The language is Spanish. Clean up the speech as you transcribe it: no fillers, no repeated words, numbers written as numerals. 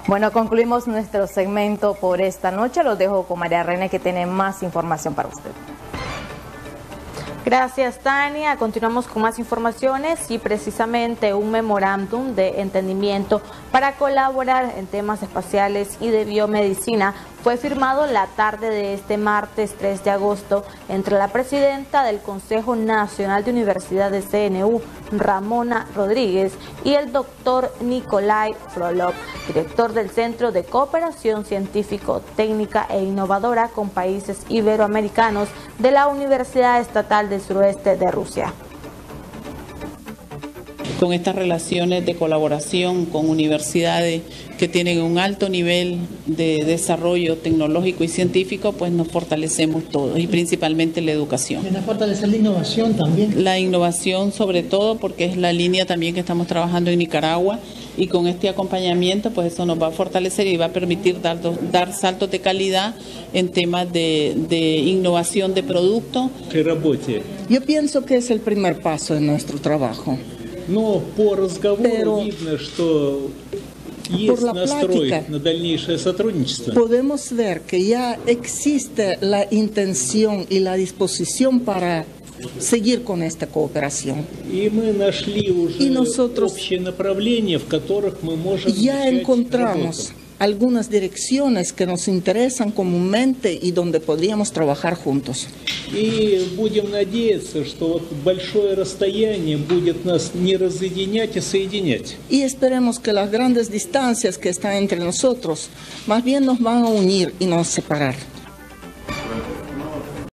Bueno, concluimos nuestro segmento por esta noche. Los dejo con María René, que tiene más información para usted. Gracias, Tania. Continuamos con más informaciones y precisamente un memorándum de entendimiento para colaborar en temas espaciales y de biomedicina fue firmado la tarde de este martes 3 de agosto entre la presidenta del Consejo Nacional de Universidades CNU, Ramona Rodríguez, y el doctor Nikolai Frolov, director del Centro de Cooperación Científico, Técnica e Innovadora con Países Iberoamericanos de la Universidad Estatal del Suroeste de Rusia. Con estas relaciones de colaboración con universidades que tienen un alto nivel de desarrollo tecnológico y científico, pues nos fortalecemos todos y principalmente la educación. ¿Tiene que fortalecer la innovación también? La innovación sobre todo porque es la línea también que estamos trabajando en Nicaragua y con este acompañamiento pues eso nos va a fortalecer y va a permitir dar saltos de calidad en temas de innovación de producto. Yo pienso que es el primer paso en nuestro trabajo. Но по разговору видно, что есть настрой на дальнейшее сотрудничество. Podemos ver que ya existe la intención y la disposición para seguir con esta cooperación. Y мы нашли уже общие направления, в которых мы можем ya encontramos algunas direcciones que nos interesan comúnmente y donde podríamos trabajar juntos. И будем надеяться, что вот большое расстояние будет нас не разъединять, а соединять. Y esperemos que las grandes distancias que están entre nosotros más bien nos van a unir y no separar.